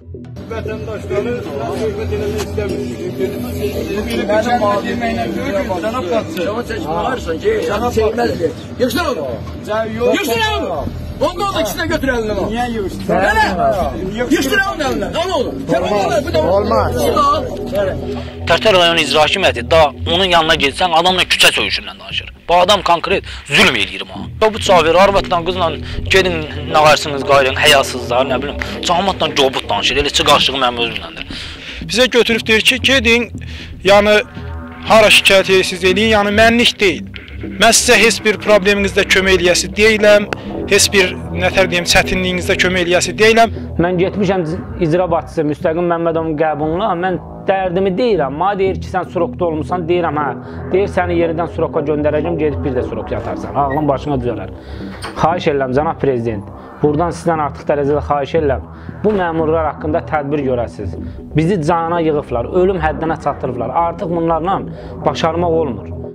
Vətəndaşları söhbət eləmək istəmirsiniz. Mənim adımla cənab qatçı. Cavab çəkmələrsən ki, cənab çəkməzdir. Yığışdır onu. Yığışdır onu. Ondan da ikisine götür eline bak. Niye yığıştır? Yığışdır onun eline. Al oğlum. Olmaz. Tərtər rayon icra hakimiyyəti da onun yanına getsən adamla küçə söyüşündən danışır. Bu adam konkret zülm eləyir ha. Bu çavir arvadla qızla gedin nağarsınız qayrın, həyasızlar, nə bilim, cəmaatla gobut danışır. Elə çıxaşığı mənim özümdəndir. Bizə götürüb deyir ki, gedin, yəni hara şikayət edirsiniz eləyin, yəni mənlik deyil. Mən sizə heç bir probleminizdə kömək eləyəsi deyiləm, heç bir nətər deyim, çətinliyinizdə kömək eləyəsi deyiləm. Mən getmişəm icra başçısı Müstəqim Məmmədovun qəbuluna, mən dərdimi deyirəm. Mənə deyir ki, sən surokda olmuşsan, deyirəm hə. Deyir, səni yeridən suroka göndərəcəm, gedib bir də surok yatarsan. Ağlın başına düzələr. Xahiş edirəm, cənab prezident. Buradan sizdən artıq dərəcədə xahiş edirəm. Bu məmurlar haqqında tədbir görəsiniz. Bizi cana yığıblar, ölüm həddinə çatdırıblar. Artıq bunlarla başarmaq olmur.